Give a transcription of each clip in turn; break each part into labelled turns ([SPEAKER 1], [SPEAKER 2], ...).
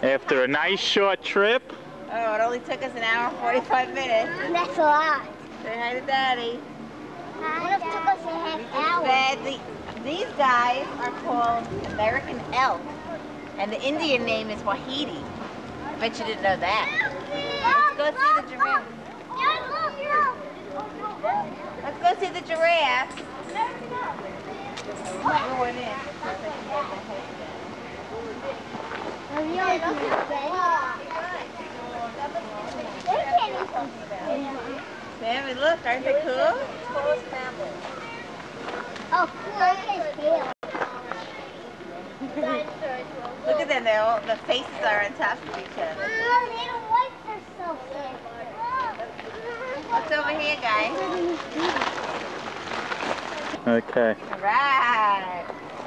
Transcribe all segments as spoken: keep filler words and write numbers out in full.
[SPEAKER 1] After a nice short trip.
[SPEAKER 2] Oh, it only took us an hour and forty-five minutes.
[SPEAKER 3] That's a lot.
[SPEAKER 2] Say hi to Daddy.
[SPEAKER 3] What if it took us a half hour?
[SPEAKER 2] The, these guys are called American elk, and the Indian name is Wahidi. I bet you didn't know that. Let's go see the giraffe. Let's go see the giraffe. We're going in. Sammy, look, aren't they cool?
[SPEAKER 3] Oh, look at his tail.
[SPEAKER 2] Look at them, they're all, the faces are on top of each other.
[SPEAKER 3] Oh, little whites are so big.
[SPEAKER 2] What's over here, guys?
[SPEAKER 1] Okay.
[SPEAKER 2] All right.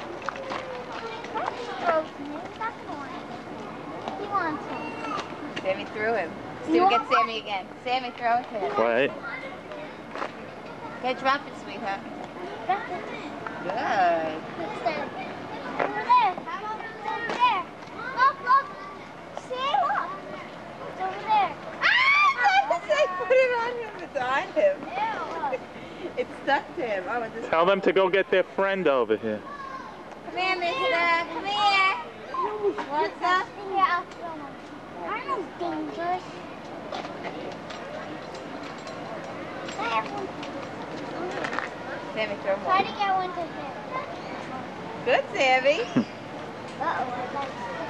[SPEAKER 3] He wants him.
[SPEAKER 2] Sammy threw him. See, we get Sammy again. Sammy, throw it to him.
[SPEAKER 1] Wait.
[SPEAKER 2] Okay, drop it, sweetheart.
[SPEAKER 3] Good.
[SPEAKER 2] Good.
[SPEAKER 3] Over there. Over there. Look, look. See, look. It's over there.
[SPEAKER 2] Ah! I put it on him. It's on him. It stuck to him. Oh, it's
[SPEAKER 1] Tell them to go get their friend over here.
[SPEAKER 2] Come here, mister. Come here. What's up?
[SPEAKER 3] Here, I'll throw him. Aren't those dangerous?
[SPEAKER 2] Sammy, throw
[SPEAKER 3] Try
[SPEAKER 2] one.
[SPEAKER 3] to get one to him.
[SPEAKER 2] Good, Sammy.
[SPEAKER 3] Uh-oh, I got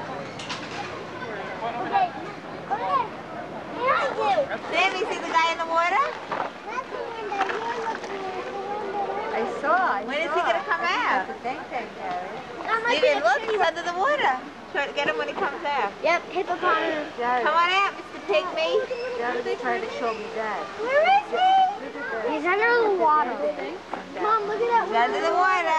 [SPEAKER 3] Okay, go ahead. Here I do.
[SPEAKER 2] Sammy, see the guy in the water?
[SPEAKER 3] That's the one that you're looking at. The one that
[SPEAKER 2] I saw. When is he going to come out? Steven, look, he's under the water. Try to get him when he comes out.
[SPEAKER 3] Yep, hippopotamus.
[SPEAKER 2] Come on out, Mister Pygmy.
[SPEAKER 4] Daddy's trying to show me Dad.
[SPEAKER 3] Where is he? He's under the water. Mom, look at that.
[SPEAKER 2] He's under the water.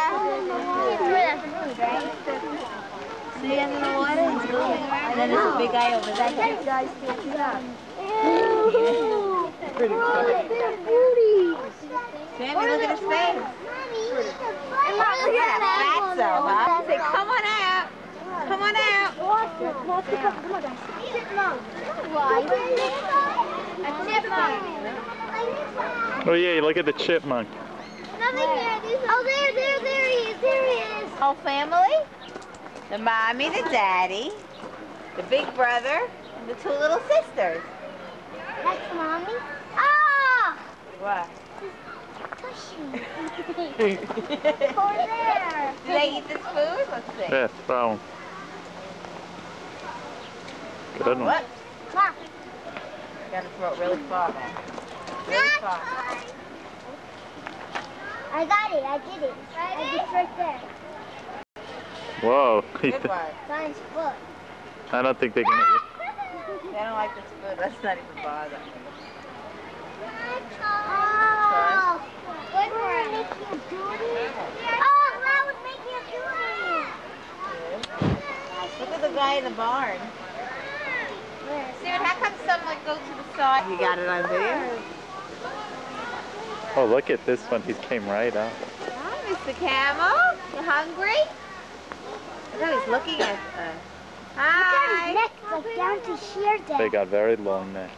[SPEAKER 4] See under the water? He's going.
[SPEAKER 2] And then there's a big guy over there.
[SPEAKER 4] Hey guys, can't see that.
[SPEAKER 3] Ew.
[SPEAKER 4] Pretty
[SPEAKER 3] Oh,
[SPEAKER 4] funny.
[SPEAKER 3] they're beauties.
[SPEAKER 2] Sammy, look at his face.
[SPEAKER 3] Mommy, look
[SPEAKER 2] Look at that fatso, huh? Say, come on out. Come on out.
[SPEAKER 3] Come on, guys. Chipmunk. Why? A chipmunk.
[SPEAKER 1] Oh yeah, look at the chipmunk.
[SPEAKER 3] Nothing here. Oh, there, there, there he is. There he is.
[SPEAKER 2] Whole family? The mommy, the daddy, the big brother, and the two little sisters.
[SPEAKER 3] That's mommy. Ah!
[SPEAKER 2] What?
[SPEAKER 3] Tushy. Over there.
[SPEAKER 2] Do they eat this food? Let's see.
[SPEAKER 1] Yeah, throw 'em. Good one.
[SPEAKER 2] What?
[SPEAKER 3] Mom.
[SPEAKER 2] You gotta throw it really far, man. Really far.
[SPEAKER 3] I got it. I did it. I did it right there.
[SPEAKER 1] Whoa.
[SPEAKER 2] Good one.
[SPEAKER 3] Nice foot.
[SPEAKER 1] I don't think they can eat you.
[SPEAKER 2] They don't like this food. Let's not even bother.
[SPEAKER 3] Oh, good one. Oh, that would make you do
[SPEAKER 2] Look at the guy in the barn. Steven, how come someone go to the side? You got it on video?
[SPEAKER 1] Oh, look at this one. He came right up.
[SPEAKER 2] Hi, Mister Camel. You hungry? I thought he's looking at us. Hi.
[SPEAKER 3] Look at his neck, it's like down to sheer down.
[SPEAKER 1] They got very long neck.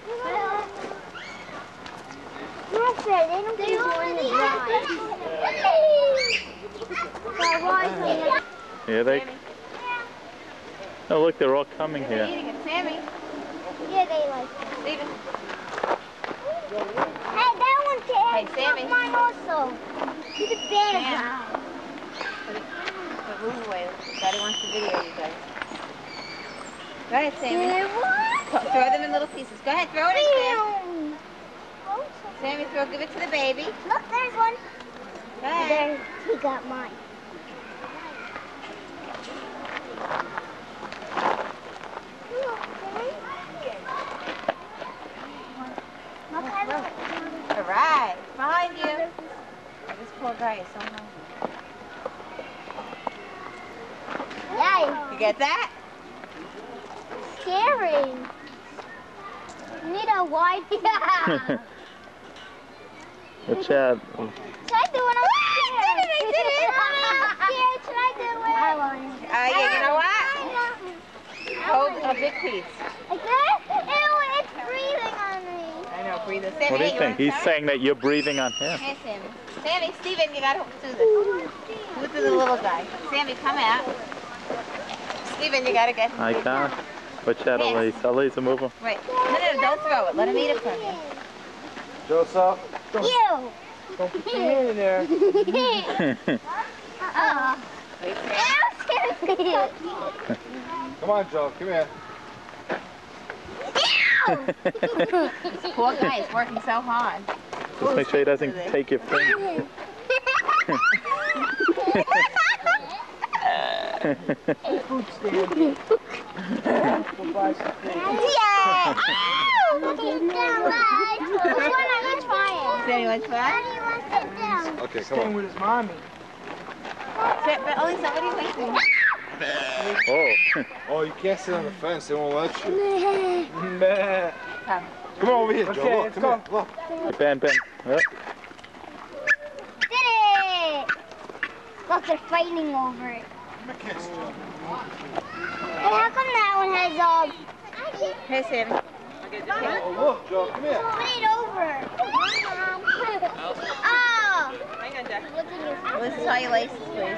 [SPEAKER 3] Not fair, they don't get one to drive.
[SPEAKER 1] Here they. Oh look, they're all coming
[SPEAKER 2] They're
[SPEAKER 1] here.
[SPEAKER 2] eating it. Sammy.
[SPEAKER 3] Yeah, they like it.
[SPEAKER 2] Steven.
[SPEAKER 3] Hey, that one can.
[SPEAKER 2] Hey, Sammy.
[SPEAKER 3] Mine also. He's a bad
[SPEAKER 2] Sam.
[SPEAKER 3] guy.
[SPEAKER 2] Put it, put move away. Daddy wants to video you guys. Go ahead, Sammy.
[SPEAKER 3] What?
[SPEAKER 2] Throw them in little pieces. Go ahead, throw it in there. Sammy, throw, give it to the baby.
[SPEAKER 3] Look, there's one.
[SPEAKER 2] Go ahead.
[SPEAKER 3] There, he got mine.
[SPEAKER 2] All right, behind you. This poor guy is so hungry.
[SPEAKER 3] Yeah.
[SPEAKER 2] You get that?
[SPEAKER 3] Scary. You need a wide. Yeah.
[SPEAKER 1] Watch out.
[SPEAKER 3] Should I do it? I'm scared. I did it. I'm scared. Should I do it? I want it.
[SPEAKER 2] Uh, yeah, you know what? Hold, centipedes.
[SPEAKER 3] Like that? Ew, it's breathing on me.
[SPEAKER 2] I know, breathe. Sammy,
[SPEAKER 1] What do you
[SPEAKER 2] hey,
[SPEAKER 1] think?
[SPEAKER 2] wanna
[SPEAKER 1] He's
[SPEAKER 2] try?
[SPEAKER 1] saying that you're breathing on him.
[SPEAKER 2] Hey, Sammy. Sammy, Steven, you gotta do this. Who's the little guy? Sammy, come out. Steven, you gotta get him.
[SPEAKER 1] I can't. Watch out,
[SPEAKER 2] Yes.
[SPEAKER 1] Elise. Elise, move him.
[SPEAKER 2] Right. No, no, no, don't throw it. Let him eat it from you.
[SPEAKER 5] Joseph,
[SPEAKER 3] Ew.
[SPEAKER 5] don't put your hand in there.
[SPEAKER 3] Uh-oh.
[SPEAKER 2] Wait, Sammy.
[SPEAKER 3] Ew, seriously.
[SPEAKER 5] Come on, Joe, come here.
[SPEAKER 2] This poor guy is working so hard.
[SPEAKER 1] Just make sure he doesn't take your finger.
[SPEAKER 3] Yeah. Ow! Keep down, guys. Which one are you trying?
[SPEAKER 2] Does anyone try?
[SPEAKER 3] Daddy wants to sit down.
[SPEAKER 5] Okay, come
[SPEAKER 6] Staying
[SPEAKER 5] on.
[SPEAKER 6] with his mommy.
[SPEAKER 2] Sit, but Elisa, what are you waiting for?
[SPEAKER 1] Oh.
[SPEAKER 5] Oh, you can't sit on the fence, they won't let you.
[SPEAKER 6] Meh.
[SPEAKER 2] Come.
[SPEAKER 5] Come on over here, Joe,
[SPEAKER 6] Okay,
[SPEAKER 5] look,
[SPEAKER 6] let's
[SPEAKER 5] come
[SPEAKER 6] go.
[SPEAKER 5] here, look.
[SPEAKER 1] Ben, Ben. Oh.
[SPEAKER 3] Did it! Look, they're fighting over it.
[SPEAKER 5] Give me a kiss, Joe.
[SPEAKER 3] Hey, how come that one has um?
[SPEAKER 2] Hey, Sammy.
[SPEAKER 5] Oh, look, Joe, come here.
[SPEAKER 3] Put it over. Oh.
[SPEAKER 2] Hang on, Jack.
[SPEAKER 3] Look at your.
[SPEAKER 2] Elisa, tie your laces, please.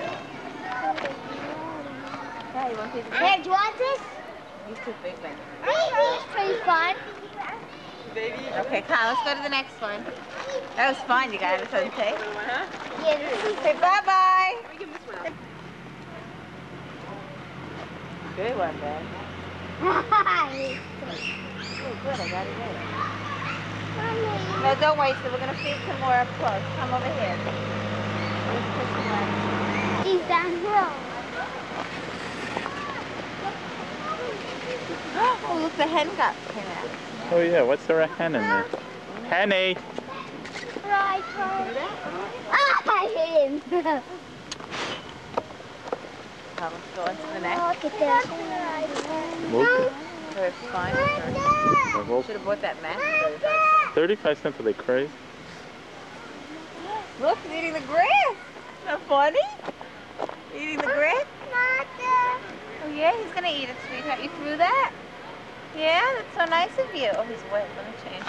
[SPEAKER 2] Yeah, you want a piece of
[SPEAKER 3] Hey, do you want this?
[SPEAKER 2] He's too big, man.
[SPEAKER 3] It's pretty fun.
[SPEAKER 2] Okay, Kyle, let's go to the next one. That was fun. You got it, okay?
[SPEAKER 3] Yeah, this is.
[SPEAKER 2] Say bye-bye. Good one, Ben. Oh, good. I got it in.
[SPEAKER 3] Mommy.
[SPEAKER 2] No, don't waste it. We're going to feed some more up close. Come over here. Let's put some more.
[SPEAKER 3] He's downhill.
[SPEAKER 2] Oh, look, the hen got came out.
[SPEAKER 1] Oh yeah, what's there a hen in there? Henny!
[SPEAKER 3] Right, right. Ah, I hit him.
[SPEAKER 2] Now, let's go into the next.
[SPEAKER 3] Look at that.
[SPEAKER 1] Look.
[SPEAKER 2] They're fine.
[SPEAKER 1] They're both
[SPEAKER 2] Should have bought that mat.
[SPEAKER 1] thirty-five cents, are they crazy?
[SPEAKER 2] Look, he's eating the grass. Isn't that funny? Eating the grass? Oh, yeah, he's going to eat it, sweetheart. You threw that? Yeah, that's so nice of you. Oh, he's wet. Let me change.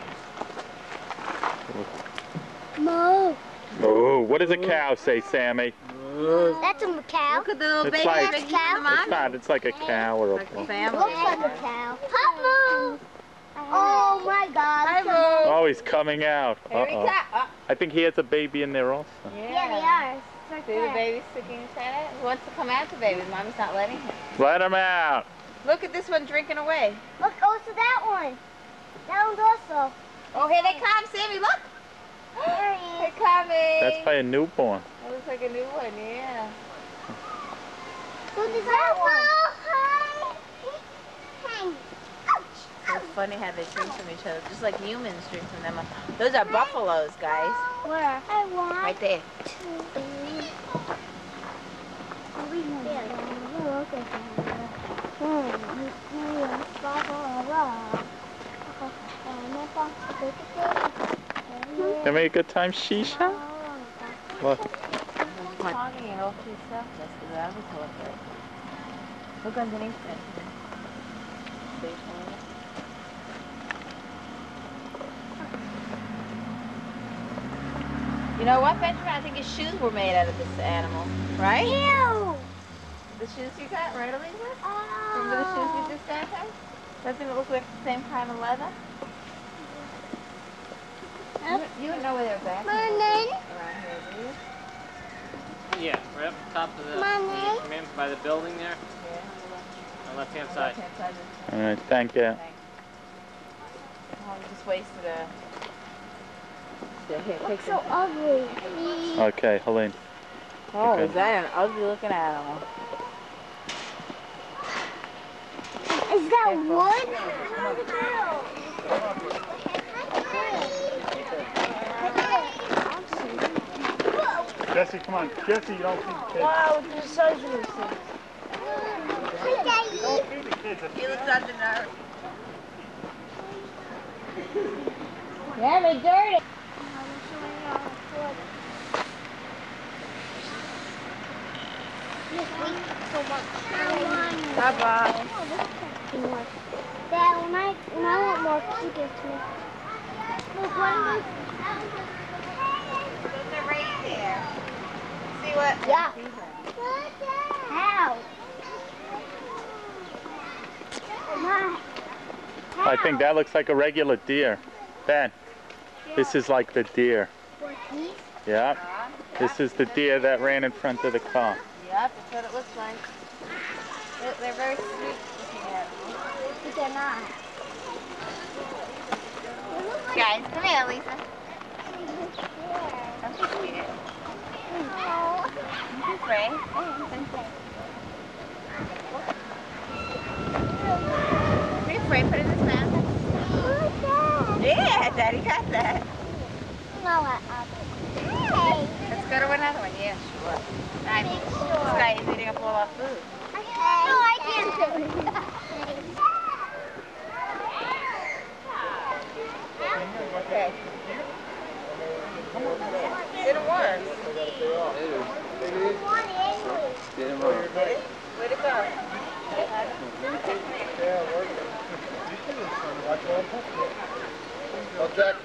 [SPEAKER 3] Mo.
[SPEAKER 1] Oh, what does a cow say, Sammy?
[SPEAKER 3] That's a cow.
[SPEAKER 2] Look at the little
[SPEAKER 1] It's
[SPEAKER 2] baby.
[SPEAKER 1] like-
[SPEAKER 2] That's
[SPEAKER 3] It's cow?
[SPEAKER 2] the
[SPEAKER 1] It's not, it's like a cow or a
[SPEAKER 2] Like the
[SPEAKER 1] bull.
[SPEAKER 2] family.
[SPEAKER 3] Looks like a cow. Papa. Oh my God.
[SPEAKER 2] Hi, Moo.
[SPEAKER 1] Oh, he's coming out.
[SPEAKER 2] Here he
[SPEAKER 1] Uh-oh.
[SPEAKER 2] comes. Oh,
[SPEAKER 1] I think he has a baby in there also.
[SPEAKER 2] yeah.
[SPEAKER 3] Yeah, they are. It's
[SPEAKER 2] See the
[SPEAKER 3] right there.
[SPEAKER 2] baby sticking his head out? He wants to come out, the baby. Mommy's not letting him.
[SPEAKER 1] Let him out.
[SPEAKER 2] Look at this one drinking away.
[SPEAKER 3] Look, also that one. That one's also.
[SPEAKER 2] Oh, here they come, Sammy. Look.
[SPEAKER 3] There he
[SPEAKER 2] They're
[SPEAKER 3] is.
[SPEAKER 2] coming.
[SPEAKER 1] That's by a newborn.
[SPEAKER 2] That looks like a new one, yeah.
[SPEAKER 3] Look at that one. Hi.
[SPEAKER 2] It's funny how they drink from each other, just like humans drink from them. Those are buffaloes, guys.
[SPEAKER 3] Where? I want
[SPEAKER 2] Right there.
[SPEAKER 3] to. Look at
[SPEAKER 1] Having a good time, Shisha? Look.
[SPEAKER 2] Talking it all to yourself, just because I was looking. Look underneath it. See, you know what, Benjamin? I think his shoes were made out of this animal, right?
[SPEAKER 3] Ew!
[SPEAKER 2] The shoes you got, right, Elisa? Remember the shoes we just got her? Doesn't it look like the same kind of leather? You, you would know where they're back.
[SPEAKER 3] Money.
[SPEAKER 2] Around here, do you?
[SPEAKER 7] Yeah, right up top of the,
[SPEAKER 3] Money.
[SPEAKER 7] come in by the building there,
[SPEAKER 2] Yeah.
[SPEAKER 7] on the left-hand side.
[SPEAKER 2] Left-hand side of the-
[SPEAKER 1] All right, thank you.
[SPEAKER 2] Thanks. Oh, we just wasted a... Yeah, here, take
[SPEAKER 3] So
[SPEAKER 2] some.
[SPEAKER 3] ugly.
[SPEAKER 1] Okay, Helene.
[SPEAKER 2] Oh,
[SPEAKER 1] okay.
[SPEAKER 2] is that an ugly looking animal?
[SPEAKER 3] Is that
[SPEAKER 2] Careful.
[SPEAKER 3] wood?
[SPEAKER 1] Jesse, come on. Jesse, you don't feed the kids.
[SPEAKER 3] Wow, the size of this thing.
[SPEAKER 1] Don't feed the kids.
[SPEAKER 2] He looks under nerve. Yeah, they dirty. Bye-bye.
[SPEAKER 3] more. Dad, when I, when I want more, you give to me. Look, one of those.
[SPEAKER 2] Those are right there. See what?
[SPEAKER 3] Yeah. How? How?
[SPEAKER 1] I think that looks like a regular deer. Ben, this is like the deer. Yeah. This is the deer that ran in front of the car.
[SPEAKER 2] Yep, that's what it looks like. They're, they're very sweet looking animals.
[SPEAKER 3] But they're not.
[SPEAKER 2] Guys, come here, Lisa. Don't you sweet it.
[SPEAKER 3] Oh.
[SPEAKER 2] Don't be afraid. Hey, it's okay. Don't be afraid. Put it in his mouth. Yeah, Daddy got that.
[SPEAKER 3] No, what other? Hey.
[SPEAKER 2] Let's go to another one. Yeah, sure. I mean, this guy is eating up all our food.
[SPEAKER 3] No, I can't do it.
[SPEAKER 2] Okay. Didn't work. Did it? Where'd it go?
[SPEAKER 5] Oh, Jack.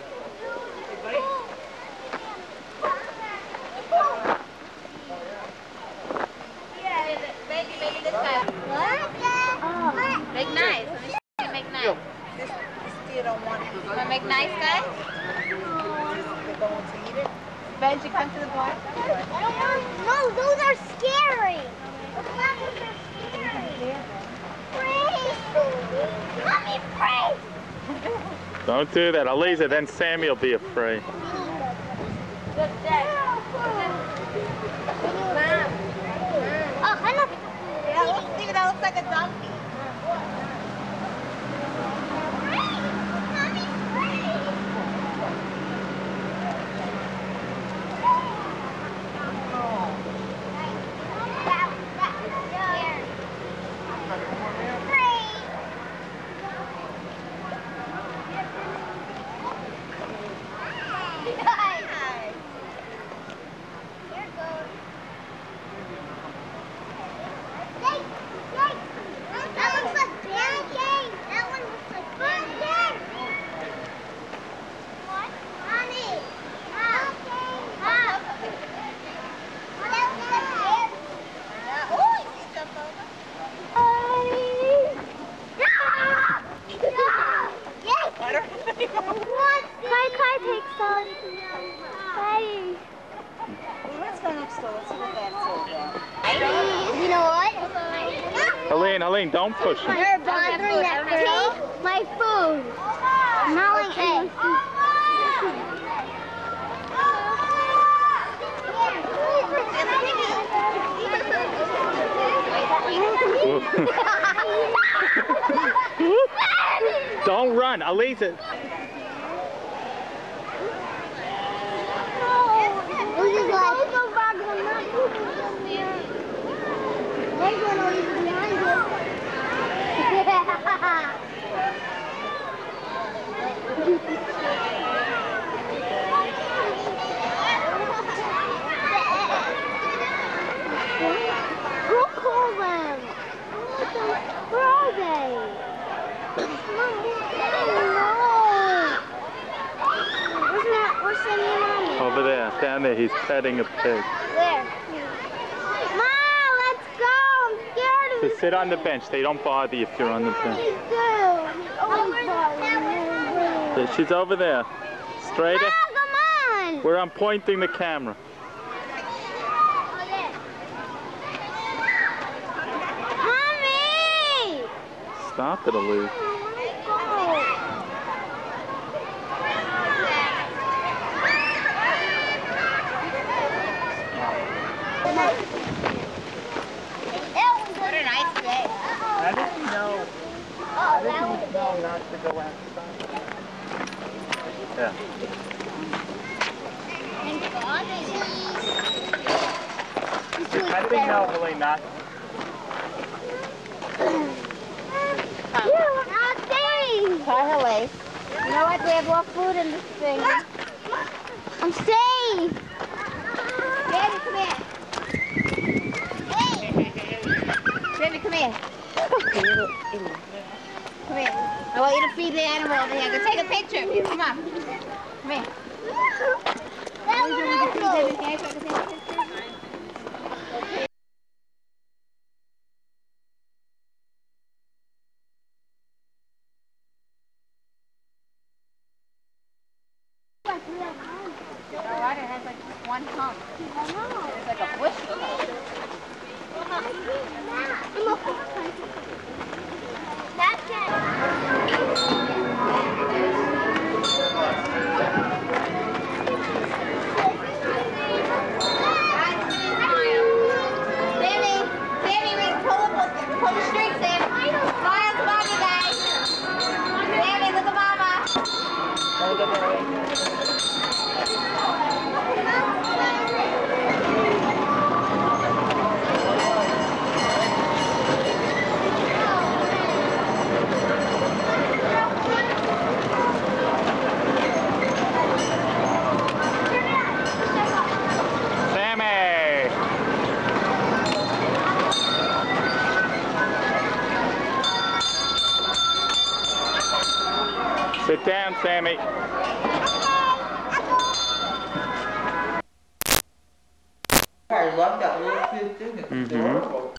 [SPEAKER 2] Yeah, maybe, maybe this guy.
[SPEAKER 3] What?
[SPEAKER 2] Make nice. Let me see you make nice. This, this deer don't want it. You want to make nice, guys? They're going to eat it. Benji, come to the bar.
[SPEAKER 3] No, those are scary. The flowers are scary. Freeze. Mommy, freeze.
[SPEAKER 1] Don't do that. Aliza, then Sammy will be afraid.
[SPEAKER 3] Oh, I know.
[SPEAKER 2] Yeah, see, that looks like a donkey.
[SPEAKER 3] Mommy, freeze. You know what?
[SPEAKER 1] Helene, Helene, don't push him.
[SPEAKER 3] They're bothering that take my food. Not like okay.
[SPEAKER 1] Don't run, Aliza.
[SPEAKER 3] Who called them? Where are they? No. Where's that? Where's Sammy and Mommy?
[SPEAKER 1] Over there, down there, he's petting a pig.
[SPEAKER 3] Where? Mom, let's go. I'm scared of
[SPEAKER 1] So sit on the bench. They don't bother you if you're on the bench.
[SPEAKER 3] Please do. Always bothering me.
[SPEAKER 1] She's over there. Straight
[SPEAKER 3] Mom,
[SPEAKER 1] ahead.
[SPEAKER 3] come on.
[SPEAKER 1] Where I'm pointing the camera.
[SPEAKER 3] Mommy!
[SPEAKER 1] Stop it, Aliza.
[SPEAKER 2] What a nice day.
[SPEAKER 1] I didn't know. I didn't know not to go outside. Yeah. I didn't know really not.
[SPEAKER 2] Tie her lace. You know what? We have more food in this thing.
[SPEAKER 3] I'm safe.
[SPEAKER 2] Baby, come here. Baby, come here. feed the animal over here. Go take a picture of you. Come on. Come here.
[SPEAKER 3] That one also.
[SPEAKER 2] Okay, so I can take a picture. You know what? It has like just one hump.
[SPEAKER 3] I know.
[SPEAKER 2] It's like a bush. Sammy, Sammy, we pull up, pull the string, Sam. Smile, come on, you guys. Sammy, look at
[SPEAKER 1] Sit down, Sammy.
[SPEAKER 6] I love that little kid thing. It's
[SPEAKER 1] Mhm.
[SPEAKER 6] adorable.